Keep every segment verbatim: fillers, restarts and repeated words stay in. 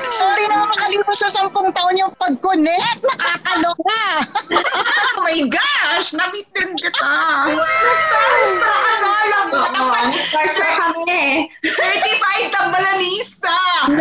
Sorry na makalimutan sa sampung taon yung pag-connect. Nakakaloka. Oh my gosh! Na-meet din kita. Star-star ka na lang. Oo, star-star kami eh. Certified tambalanista.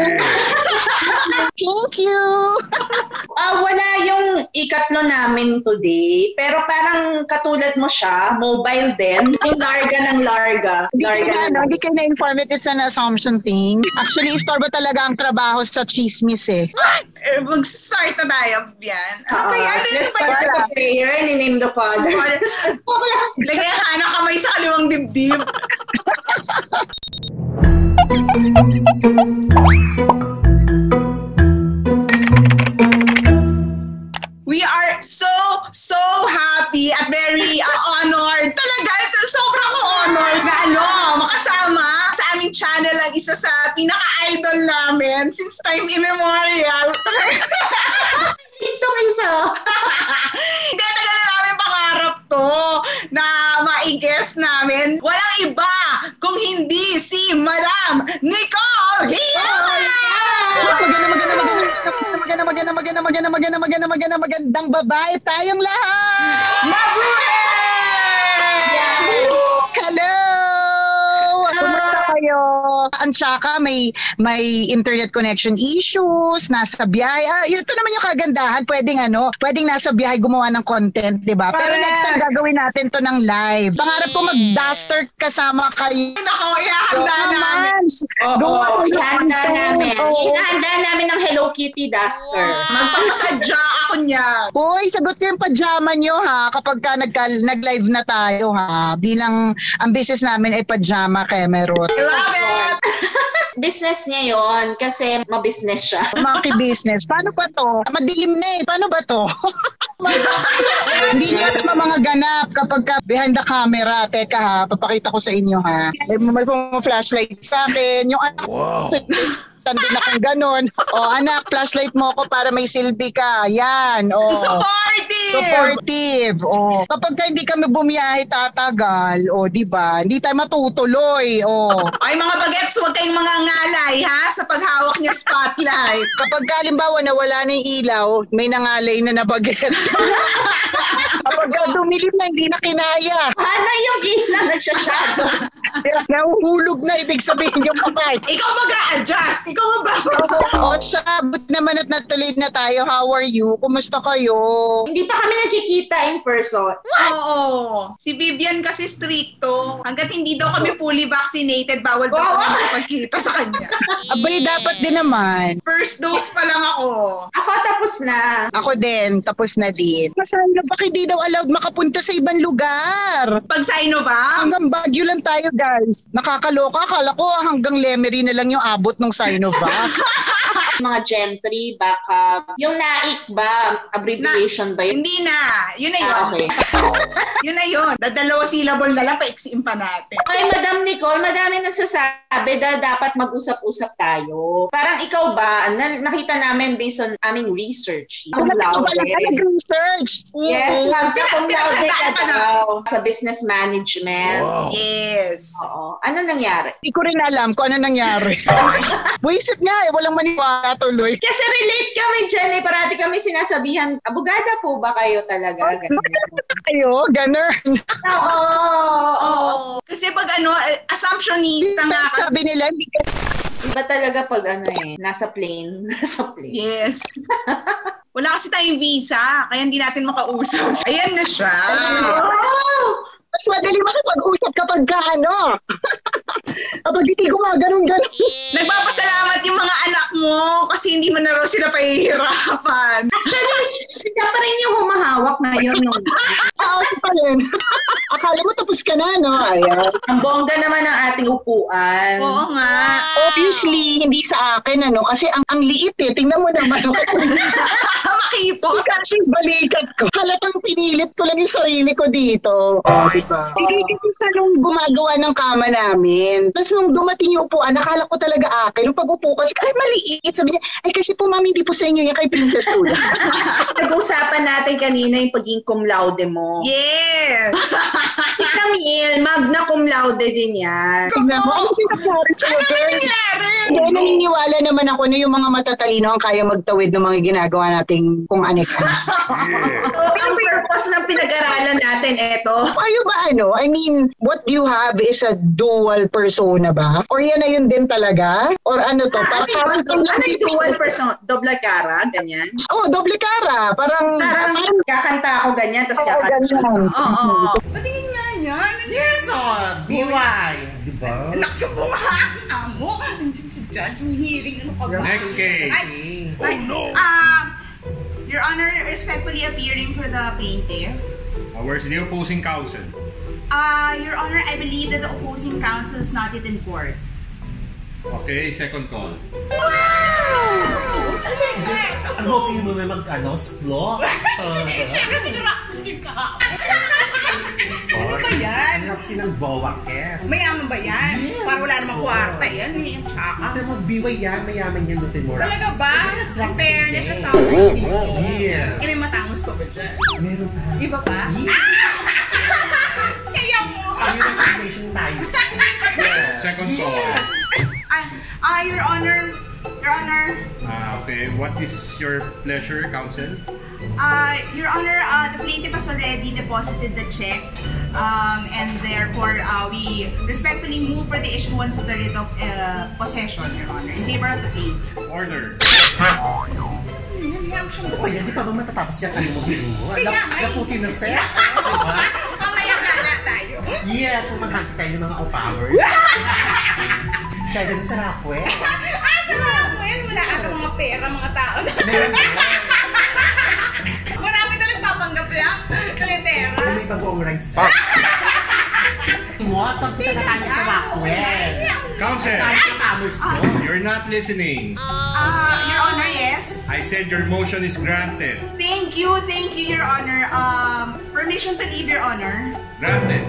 Thank you. Uh, wala yung ikatlo namin today, pero parang katulad mo siya, mobile din. Yung larga ng larga. Hindi larga kayo na, ng ano, hindi kayo na-inform it. It's an assumption thing. Actually, istorbo talaga ang trabaho sa chismis eh. Eh, mag-start na tayo yan. Ano Oo, ba yan? let's start the prayer in the name of the Father. Lagay ang hanang kamay sa kaliwang dibdib. We are so, so happy at very uh, honored. Talaga, ito, sobrang honored na ano, makasama sa aming channel ang isa sa pinaka-idol namin since time immemorial. Itong isa. Hindi, tagal na namin pangarap to na ma-guest namin. Walang iba kung hindi si Madam Nicole Hill! Maganda, maganda, maganda, maganda, maganda, maganda, maganda, maganda, maganda, maganda, magandang babae tayong lahat! Mabuhay! Hello! Kumusta kayo? Ang tsaka may may internet connection issues, nasa biyahe. Ah, ito naman yung kagandahan. Pwedeng ano, pwedeng nasa biyahe gumawa ng content, di ba? Pero next time gagawin natin to ng live. Pangarap ko mag-duster kasama kayo. Nako, ihahanda namin. Oo, ihahanda namin. Ihahanda namin ng Hello Kitty duster. Magpapasadya ako niya. Uy, sagot ko yung pajama nyo ha kapag ka nag- nag-live na tayo ha. Bilang ang business namin ay pajama Kemerot. I love it! Business niya yon kasi mabusiness siya. Monkey business. Paano ba to? Madilim na eh. Paano ba to? Hindi niya naman mga ganap kapag ka behind the camera. Teka ha, papakita ko sa inyo ha. May, may, may flashlight sa akin. Yung anak wow. Din akong ganun. O anak, flashlight mo ko para may silbi ka. Yan. O. Supportive! Supportive. O. Kapag ka hindi kami bumiyahe tatagal, o di ba? Hindi tayo matutuloy. O. Ay mga bagets, huwag kayong mga ngalay ha sa paghawak niya spotlight. Kapag halimbawa nawala na yung ilaw, may nangalay na na bagets. Kapag dumilim na, hindi na kinaya. Ano yung ilaw nagsashadow? Nahuhulog na, ibig sabihin yung kamay. Ikaw mag-a-adjust. Ikaw mag O, tsaka, but naman at natuloy na tayo. How are you? Kumusta kayo? Hindi pa kami nagkikita in person. Oo. Si Vivian kasi stricto. Hanggat hindi daw kami fully vaccinated, bawal daw kami makapagkita sa kanya. Abay, dapat din naman. First dose pa lang ako. Ako tapos na. Ako din, tapos na din. Masaya na, bakit di daw allowed makapunta sa ibang lugar? Pag Sinovac? Hanggang Baguio lang tayo, guys. Nakakaloka. Akala ko hanggang Lemery na lang yung abot ng Sinovac. Mga gentry, backup. Yung naik ba? Abbreviation na, ba yun? Hindi na. Yun na yun. Ah, okay. Yun na yun. Dadalawa syllable na lang, paiksiin pa natin. Okay, Madam Nicole, madami nagsasabi na dapat mag-usap-usap tayo. Parang ikaw ba, na- nakita namin based on aming research. Ako na ito pala ka nag-research. Yes, mag-cum laude ka daw sa business management. Wow. Yes. Oo. Ano nangyari? Hindi ko rin alam kung ano nangyari. Buisit nga eh, walang maniwala tuloy. Kasi relate kami dyan eh. Parati kami sinasabihan, abogada po ba kayo talaga? Kayo? Ganun. Oo. Oo. Kasi pag ano, assumptionista nga kasi. Sabi nila, hindi ka... Iba talaga pag ano eh, nasa plane. Nasa plane. Yes. Wala kasi tayong visa, kaya hindi natin makausap. Ayan na siya. Oh! Mas madali makipag-usap kapag ka ano. Kapag hindi gumaganon-ganon. Nagpapasalamat yung mga anak mo kasi hindi mo na raw sila pahihirapan. Actually, sila pa rin yung humahawak ngayon. Yung... Ah, pa rin. Akala mo tapos ka na, no? Ayan. Ang bongga naman ng ating upuan. Oo nga. Obviously, hindi sa akin, ano? Kasi ang, ang liit eh. Tingnan mo naman. Makipot. Kasi balikat ko. Halatang pinilit ko lang yung sarili ko dito. Oh, diba? Hindi kasi sa nung gumagawa ng kama namin. Tapos nung dumating yung upuan, nakala ko talaga akin. Nung pag-upo ko, ay maliit. Sabi niya, ay kasi po mami, hindi po sa inyo yan kay Princess Tula. Nag-usapan natin kanina yung pagiging cum laude mo. Yes! Si Camille, magna cum laude din yan. Tingnan mo, ano pinagkari sa'yo? Ano na nangyari? nangyari? Hindi, naniniwala naman ako na yung mga matatalino ang kaya magtawid ng mga ginagawa nating kung ano-ano. So, ang purpose ng pinag-aralan natin, eto. Kayo ba ano? I mean, what you have is a dual persona ba? Or yan na yun din talaga? Or ano to? Ah, ano Parang- yun? Ano yung dual person? Doble cara? Ganyan? Oh, doble cara. Parang... Parang kakanta ako ganyan, tapos Oo, kakanta siya. ganyan. Oo. Patingin nga yan. Yes, oh, B Y. Di ba? Naksubo nga. Amo. Nandiyan si Judge. May hearing. Ano ka ba? Next case. Ay, oh no. Um, Your Honor, respectfully appearing for the plaintiff. Uh, where's the opposing counsel? Uh, Your Honor, I believe that the opposing counsel is not yet in court. Okay, second call. Ang hosting mo may mag-ano, splo? Siyempre, pinuractice ko yung kahapon. Ano ba yan? Ang rapsi ng bowakes. Mayaman ba yan? Yes, Para wala namang oo. kwarta yan. May yung tsaka. Ate mo, B Y yan, mayaman yan ng Timor. Talaga ba? Yes, In Roxy. fairness sa tao sa inyo. Yeah. Eh, may matangos pa ba dyan? Meron pa. Iba pa? Yes. Saya mo! Kami ng translation tayo. Second call. Ah, ah, Your Honor, Your Honor, Ah, okay, what is your pleasure, counsel? uh, Your Honor, uh, the plaintiff has already deposited the check, um, and therefore, uh, we respectfully move for the issuance of the writ of uh, possession, Your Honor, in favor of the plaintiff. Order. Nangyayam siyang O yan, di pa ba matatapos yung ano mo biro? Kaya nga eh. Naputi na sex. Diba? Mamaya ka na tayo. Yes, maghagi tayo ng mga o-powers. Sada na sa Rockwell. Ah, sa mga kwel, wala ata mga pera, mga tao. Meron pa. Marami na nagpapanggap lang. Kalitera. Ano may bagoong rice pa? What? Pagpunta na tayo sa Rockwell. Counsel, Tayo sa commerce mo. you're not listening. Uh, Your Honor, yes. I said your motion is granted. Thank you, thank you, Your Honor. Um, permission to leave, Your Honor. Granted.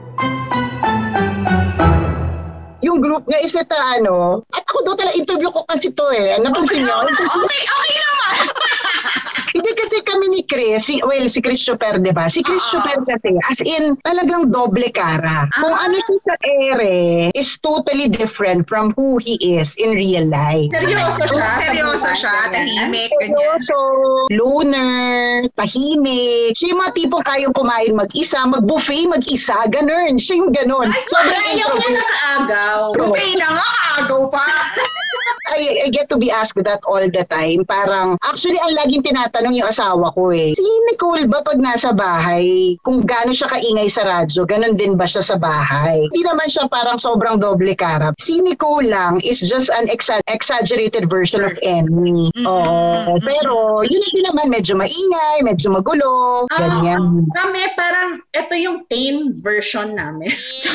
Yung group niya is ito ano, at ako daw talaga interview ko kasi to eh. Napansin niyo? Okay, okay naman. Hindi kasi kami ni Chris, si, well, si Chris Choper, di ba? Si Chris Oo. Choper kasi, as in, talagang doble cara. Kung Ah. ano siya sa ere, is totally different from who he is in real life. Seryoso siya? Seryoso siya, Ganyan. tahimik, ganyan. So, loner, tahimik. Siya yung mga tipong kayang kumain mag-isa, mag-buffet mag-isa, ganun. Siya yung ganun. Sobrang Ayaw niya introvert. nakaagaw. Buffet na nga, agaw pa. I, I get to be asked that all the time. Parang, actually, ang laging tinatanong yung asawa ko eh, si Nicole ba pag nasa bahay, kung gaano siya kaingay sa radyo, ganun din ba siya sa bahay? Hindi naman siya parang sobrang doble cara. Si Nicole lang is just an exa- exaggerated version of Emmy. Oo. Pero, yun din naman, medyo maingay, medyo magulo, Ah, ganyan. Kami parang, ito yung tame version namin.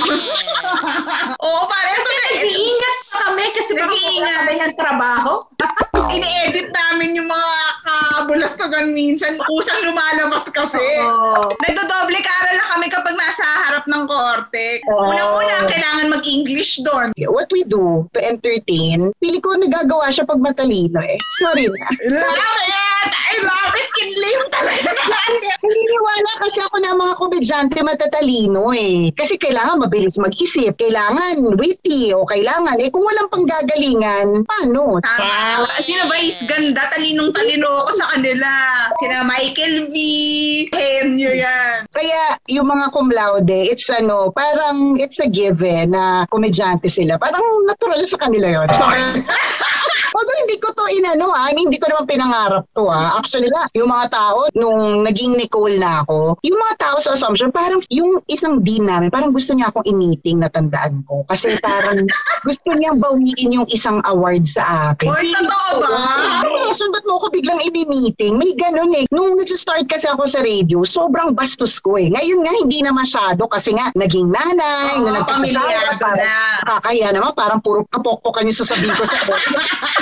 Oo, pare, ito na. Nag-iingat pa kami kasi baka Nag-iingat. kami ng trabaho. Ini-edit namin yung mga kabulastogan minsan. Kusang lumalabas kasi. Oo. Nagdodoble cara lang kami kapag nasa harap ng korte. Oo. Unang-una, kailangan mag-English doon. What we do to entertain, pili ko nagagawa siya pag matalino eh. Sorry na. Love it! I love it! Kinlim talaga natin. Naniniwala kasi ako na ang mga komedyante matatalino eh. Kasi kailangan mabilis mag-isip, kailangan witty, o kailangan, eh kung walang panggagalingan, paano? Tama. Sino ba is ganda? Talinong-talino ako sa kanila. Sina Michael V. Henyo yan. Kaya yung mga cum laude, it's ano, parang it's a given na komedyante sila. Parang natural sa kanila yun. So, although hindi ko to inano ha, I mean, hindi ko naman pinangarap to ha. Actually na, yung mga tao, nung naging Nicole na ako, yung mga tao sa Assumption, parang yung isang dean namin, parang gusto niya akong i-meeting na tandaan ko. Kasi parang gusto niyang bawiin yung isang award sa akin. Hoy, totoo ba? Ano reason ba't mo ako biglang i-meeting? May ganun eh. Nung nag-start kasi ako sa radio, sobrang bastos ko eh. Ngayon nga, hindi na masyado kasi nga, naging nanay, Oo, na nagkakasama, pamilyado parang na. Kakaya naman, parang puro kapokpokan yung sasabihin ko sa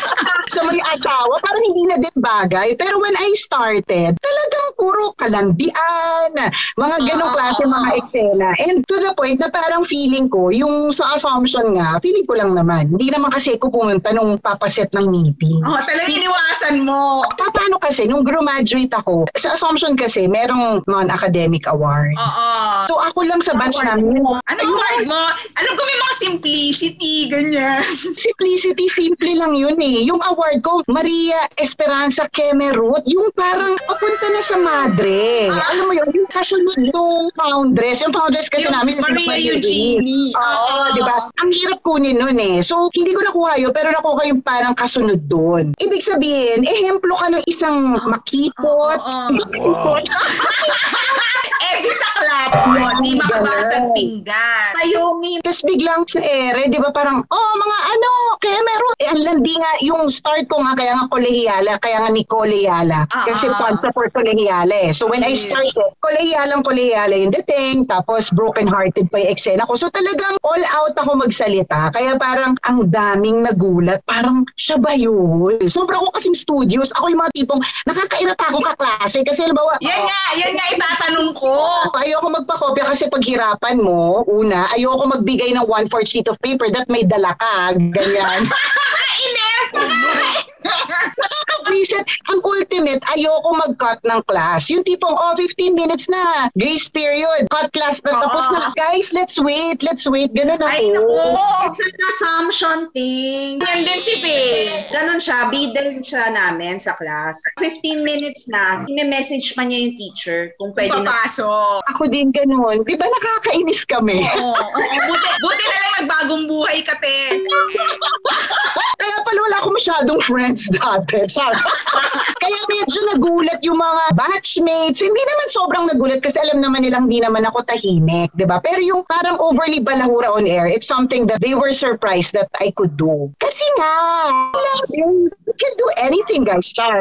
sa may asawa, parang hindi na din bagay. Pero when I started, talagang puro kalandian, mga ganong klase mga eksena. And to the point na parang feeling ko, yung sa assumption nga, feeling ko lang naman. Hindi naman kasi ko pumunta nung papaset ng meeting. Oh, talagang iniwasan mo. Paano kasi, nung graduate ako, sa assumption kasi, merong non-academic awards. Oo. So ako lang sa batch namin. Ano award mo? Alam ko may mga simplicity, ganyan. Simplicity, simple lang yun eh. Yung award ko, Maria Esperanza Kemerut, yung parang papunta na sa madre. Ah. Alam mo yun, yung kasunod yung foundress. Yung foundress kasi Yung namin. Maria Eugenie. Oo, Oo. di ba? Ang hirap kunin nun eh. So, hindi ko nakuha yun, pero nakuha yung parang kasunod doon. Ibig sabihin, ehemplo ka ng isang makipot. Oo. Makipot. Eh, di sa klap mo, di makabasag pinggan. Mayumi. Tapos biglang sa ere, di ba parang, oh mga ano, kaya meron. Eh, ang landi nga, yung start ko nga, kaya nga kolehiyala, kaya nga ni kolehiyala. Ah, Kasi ah. pansa for kolehiyala eh. So when I Yeah. started, kolehiyalang kolehiyala yung dating, tapos broken-hearted pa yung eksena ko. So talagang all out ako magsalita. Kaya parang ang daming nagulat. Parang siya ba yun? Sobra ko kasing studios. Ako yung mga tipong nakakairata ako kaklase. Kasi halimbawa, Yan nga, yan nga itatanong ko. ayoko magpakopya kasi paghirapan mo, una, ayoko magbigay ng one-fourth sheet of paper that may dala ka, ganyan. Inef! Nakaka-visit. Ang ultimate, ayoko mag-cut ng class. Yung tipong, oh, fifteen minutes na, grace period, cut class na, Oo. tapos na, guys, let's wait, let's wait, ganun ako. Ay, naku. It's an assumption thing. Yan din si Pei. Ganon siya, bidal siya namin sa class. fifteen minutes na, i-message pa niya yung teacher kung pwede na. Papasok. Ako din ganun. Di ba nakakainis kami? Oo, oo. Buti, buti na lang nagbagong buhay ka, te. Kaya pala wala ako masyadong friends dati. Kaya medyo nagulat yung mga batchmates. Hindi naman sobrang nagulat kasi alam naman nilang hindi naman ako tahimik, di ba? Pero yung parang overly balahura on air, it's something that they were surprised that I could do. Kasi nga, we can do anything, guys. Char.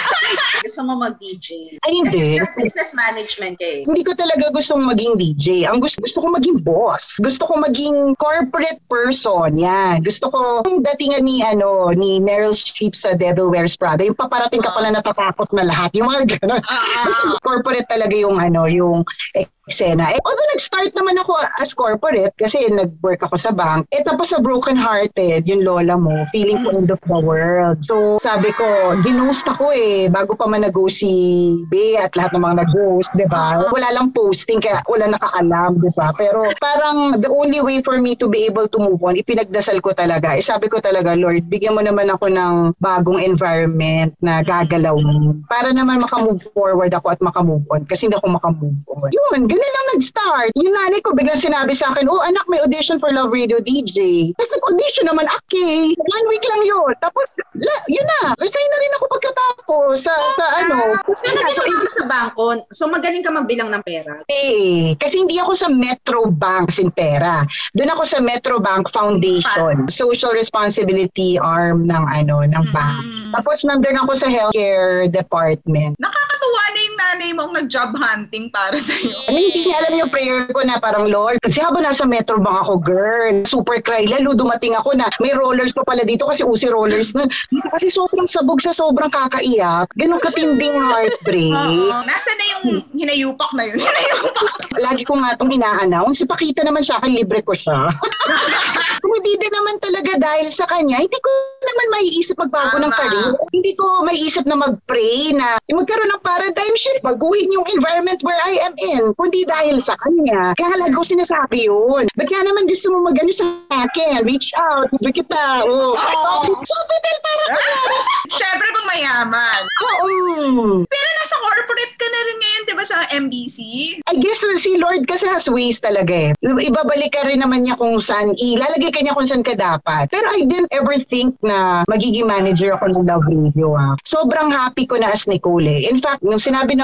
Gusto mo mag-D J. Ay, hindi. Business management eh. Hindi ko talaga gustong maging D J. Ang gusto, gusto ko maging boss. Gusto ko maging corporate person. Yan. Gusto ko yung datingan ni, ano, ni Meryl Streep sa Devil Wears Prada. Yung paparating ka pala natatakot na lahat. Yung mga gano'n. Corporate talaga yung, ano, yung eksena. Eh, although nag-start naman ako as corporate kasi nag-work ako sa bank, eh tapos sa broken-hearted, yung lola mo, feeling ko end of the world. So sabi ko, ginost ako eh, bago pa man nag-ghost si Bea at lahat ng mga nag-ghost, di ba? Wala lang posting, kaya wala nakaalam, di ba? Pero parang the only way for me to be able to move on, ipinagdasal ko talaga. Eh sabi ko talaga, Lord, bigyan mo naman ako ng bagong environment na gagalaw mo. Para naman makamove forward ako at makamove on kasi hindi ako makamove on. Yun, ganun lang nag-start. Yung nanay ko biglang sinabi sa akin, oh anak, may audition for Love Radio D J. Tapos nag-audition naman, okay. One week lang yun. Tapos, la, yun na. Resign na rin ako pagkatapos sa, sa ano. So, ano so, ka sa bangko? So, magaling ka magbilang ng pera? Eh, kasi hindi ako sa Metro Bank sin pera. Doon ako sa Metro Bank Foundation, social responsibility arm ng ano ng bank. Tapos nandun ako sa healthcare department. Nakakatuwa na yung nanay mong nag-job hunting para sa'yo. I mean, hindi niya alam yung prayer ko na parang, Lord, kasi habang nasa Metro Bank ako, girl, super cry, lalo dumating ako na may rollers pa pala dito kasi usi rollers nun. Dito kasi sobrang sabog sa sobrang kakaiyak. Ganun katinding heartbreak. Oo. Nasa na yung hinayupak na yun? Hinayupak. Lagi ko nga itong ina-announce. Ipakita naman siya akin, libre ko siya. Kung hindi din naman talaga dahil sa kanya, hindi ko naman maiisip magbago ng Tama. career. Hindi ko maiisip na mag-pray na magkaroon ng paradigm shift, baguhin yung environment where I am in. Kundi dahil sa kanya. Kaya lagi ko sinasabi yun. Ba't kaya naman gusto mo mag-ano sa akin? Reach out, libre kita. Oh. So, betel para ka na. Siyempre kung mayaman. Oo. Pero nasa corporate ka na rin ngayon, di ba, sa M B C? I guess uh, si Lord kasi has ways talaga eh. Ibabalik ka rin naman niya kung saan, ilalagay ka niya kung saan ka dapat. Pero I didn't ever think na magiging manager ako ng Love Radio. Ha. Sobrang happy ko na as Nicole eh. In fact, nung sinabi ng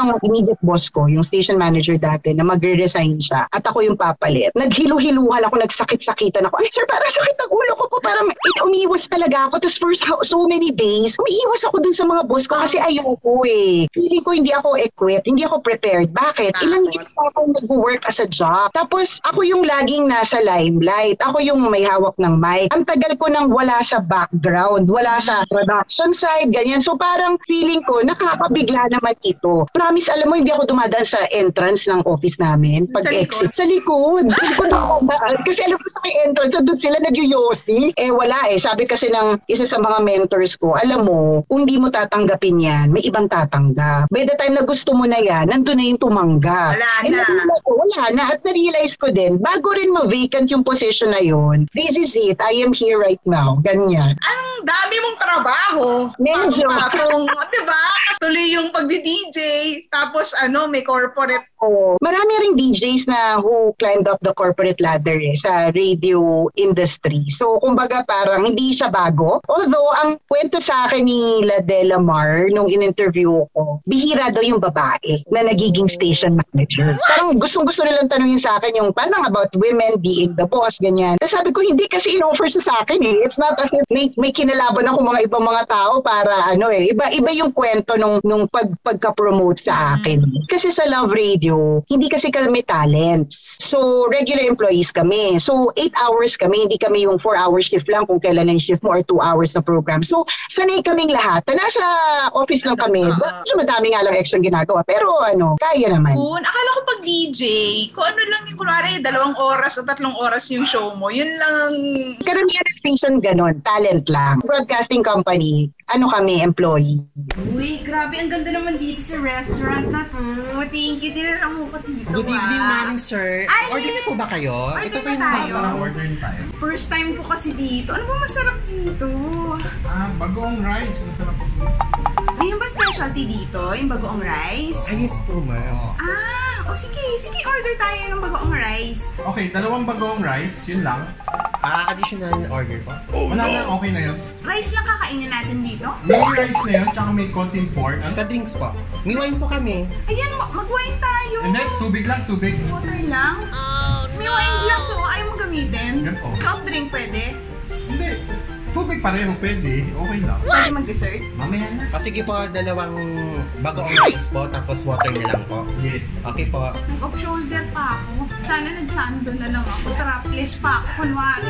ang immediate boss ko, yung station manager dati, na magre-resign siya at ako yung papalit. Naghilu-hiluhal ako, nagsakit-sakitan ako. Ay, sir, parang sakit ang ulo ko po. Parang umiiwas talaga ako. Tapos for so many days, umiiwas ako dun sa mga boss ko kasi ayoko eh. Feeling ko hindi ako equipped, hindi ako prepared. Bakit? Ilang years ako nag-work as a job. Tapos ako yung laging nasa limelight. Ako yung may hawak ng mic. Ang tagal ko nang wala sa background, wala sa production side, ganyan. So parang feeling ko, nakakabigla naman ito. Promise, alam mo, hindi ako dumadaan sa entrance ng office namin. Pag-exit. Sa likod. Sa likod ako. Kasi alam ko sa may entrance, doon sila nag-yosi. Eh wala eh. Sabi kasi ng isa sa mga mentors ko, alam mo, kung di mo tatanggapin yan, may ibang tatanggap. By the time na gusto mo na yan, nandun na yung tumanggap. Wala eh, na. Ko, wala na. At na-realize ko din, bago rin ma-vacant yung position na yun, this is it. I am here right now. Ganyan. Ang dami mong trabaho. Medyo. Patong, diba? Tuloy yung pagdi-D J, tapos ano, may corporate. Oh, marami ring D Js na who climbed up the corporate ladder eh, sa radio industry. So, kumbaga parang hindi siya bago. Although, ang kwento sa akin ni Ladela Mar nung in-interview ko, bihira daw yung babae na nagiging station manager. Parang gustong-gusto nilang tanungin sa akin yung parang about women being the boss, ganyan. Tapos sabi ko, hindi kasi in-offer siya sa akin eh. It's not as if may, may kinalaban ako mga ibang mga tao para ano eh. Iba-iba yung kwento nung, nung pag, pagka-promote sa akin. Kasi sa Love Radio, hindi kasi kami talents. So, regular employees kami. So, eight hours kami. Hindi kami yung four hour shift lang kung kailan ang shift mo or two hours na program. So, sanay kaming lahat. Nasa office lang kami. Medyo madami nga lang extra ginagawa. Pero ano, kaya naman. Kung, akala ko pag D J, kung ano lang yung kunwari, dalawang oras o tatlong oras yung show mo, yun lang. Karamihan ng station ganon, talent lang. Broadcasting company, ano kami, employee. Uy, grabe, ang ganda naman dito sa restaurant na to. Thank you, dinala mo ko dito. Good evening, morning, sir. Ay, Order na po ba kayo? Order Ito po na yung tayo. mga Order na tayo. First time ko kasi dito. Ano ba masarap dito? Ah, bagoong rice. Masarap po. Ayun ba specialty dito? Yung bagoong rice? Ay, yes po, ma'am. Ah, o sige, sige, order tayo ng bagoong rice. Okay, dalawang bagoong rice. Yun lang. Ah, additional order po. Wala na, okay na yun. Rice lang kakainin natin dito? May rice na yun, tsaka may konting pork. Ano? Sa drinks po. May wine po kami. Ayan, ma- mag-wine tayo. And then, tubig lang, tubig. Water lang? May wine glass o ayaw mo gamitin? Yan po. Soft drink pwede? Hindi. Tubig pareho, pwede. Okay lang. Pwede mag-dessert? Mamaya na. O sige po, dalawang bagoong rice po, tapos water na lang po. Yes. Okay po. Nag-off shoulder pa ako. Sana nagsando na lang ako. Strapless pa ako, kunwari.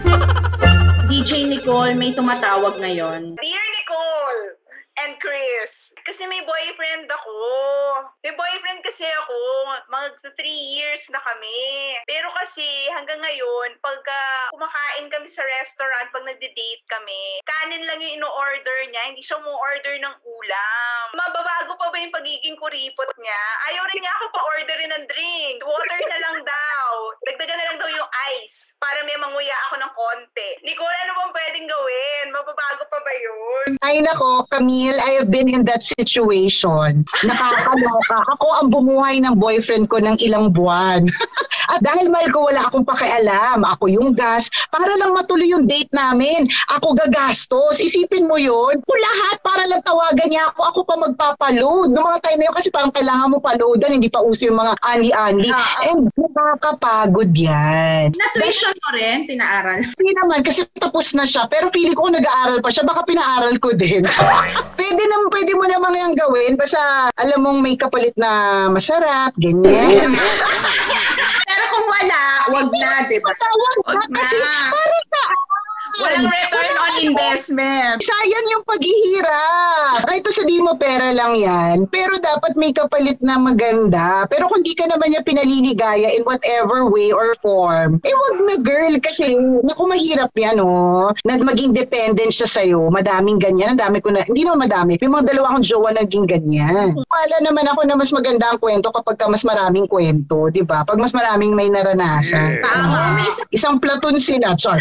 D J Nicole, may tumatawag ngayon. Dear Nicole and Chris, kasi may boyfriend ako. May boyfriend kasi ako. Mga three years na kami. Pero kasi hanggang ngayon, pagka kumakain kami sa restaurant, pag nagde-date kami, kanin lang yung ino-order niya. Hindi siya mo-order ng ulam. Mababago pa ba yung pagiging kuripot niya? Ayaw rin niya ako pa-orderin ng drink. Water na lang daw. Dagdagan na lang daw yung ice para may manguya ako ng konti. Nicole, ano bang pwedeng gawin? Mababago pa ba yun? Ay nako, Camille, I have been in that situation. Nakakaloka. Ako ang bumuhay ng boyfriend ko ng ilang buwan. At dahil mahal ko, wala akong pakialam. Ako yung gas. Para lang matuloy yung date namin. Ako gagastos. Isipin mo yun. Kung lahat, para lang tawagan niya ako. Ako pa magpapaload. Noong mga time na yun, kasi parang kailangan mo paloadan. Hindi pa uso yung mga ani-ani. And nakakapagod yan. Na-tuition mo rin, pinaaral. Hindi naman, kasi tapos na siya. Pero feeling ko nag-aaral pa siya. Baka pinaaral ko din. Pwede naman, pwede mo naman yung gawin. Basta alam mong may kapalit na masarap. Ganyan. Pero kung wala, wag na, di ba? Tawag Wag na kasi na. para sa Walang return on investment. sayang yung paghihirap. Kahit pa sabihin mo pera lang yan, pero dapat may kapalit na maganda. Pero kung di ka naman niya pinaliligaya in whatever way or form, eh wag na girl kasi naku mahirap yan oh. Na maging dependent siya sa'yo. Madaming ganyan. Ang dami ko na, hindi naman madami. May mga dalawa akong jowa naging ganyan. Wala naman ako na mas maganda ang kwento kapag ka mas maraming kwento, di ba? Pag mas maraming may naranasan. Tama, may isa. Isang platoon sila, char.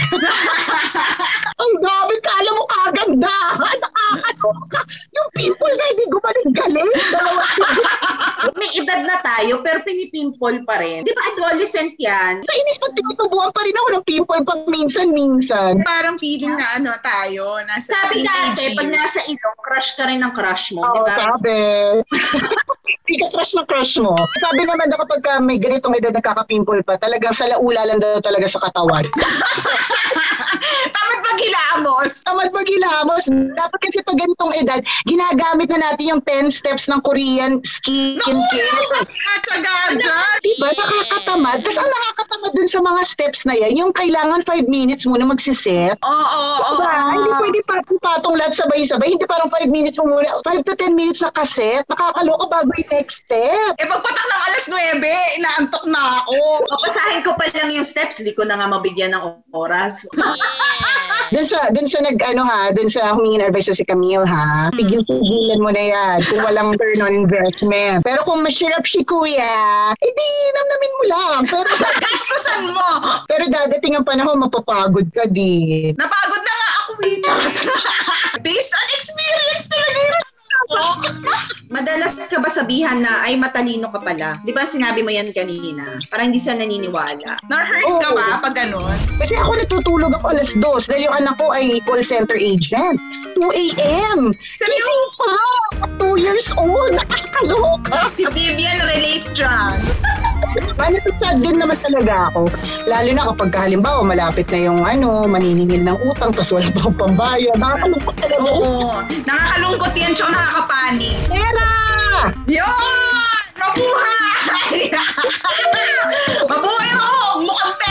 Ang dami, kala mo kagandahan. Nakakaloka. Yung people na hindi gumaling galing. Dalawa May edad na tayo, pero pinipimple pa rin. Di ba adolescent yan? Kainis pag tinutubuan pa rin ako ng pimple pag minsan-minsan. Parang feeling na ano tayo, nasa Sabi teenage dati, pag years. nasa ilong, crush ka rin ng crush mo, di Oo, ba? sabi. ika-crush na crush mo. Sabi naman na kapag ka may ganitong edad nagkaka-pimple pa, talagang sa laula lang daw talaga sa katawan. Tamad maghilamos. Tamad maghilamos. Dapat kasi pag ganitong edad, ginagamit na natin yung ten steps ng Korean skin care. Nakatsaga dyan. Diba? Nakakatamad. Tapos ang nakakatamad dun sa mga steps na yan, yung kailangan five minutes muna magsiset. Oo, oo, oo. Diba? Hindi pwede patong-patong lahat sabay-sabay. Hindi parang five minutes mo muna. five to ten minutes na kaset. Nakakaloka bago yung next step. Eh, pagpatak ng alas nuwebe, inaantok na ako. Papasahin ko pa lang yung steps, hindi ko na nga mabigyan ng oras. Dun sa, dun sa nag, ano ha, dun sa humingi ng advice sa si Camille ha, tigil-tigilan mo na yan kung walang turn on investment. Pero kung masirap si kuya, edi namnamin mo lang. Pero Gastusan mo. Pero dadating ang panahon, mapapagod ka din. Napagod na nga ako, eh. Charot. Based on experience talaga yun. Madalas ka ba sabihan na, ay matalino ka pala? Di ba sinabi mo yan kanina? Parang hindi siya naniniwala. Na-hurt Oo. ka ba pag ganun? Kasi ako natutulog ako alas dos dahil yung anak ko ay call center agent. two a.m. Gising pa! two years old! Nakakaloka! Si Vivian relate dyan. Paano nasasad din naman talaga ako. Lalo na kapag halimbawa malapit na yung ano, maniningil ng utang tapos wala pa akong pambayad. Nakakalungkot talaga. Oo. Nakakalungkot yan, tsaka nakakapani. Pera! Yun! Mabuhay! Mabuhay mo! Mukhang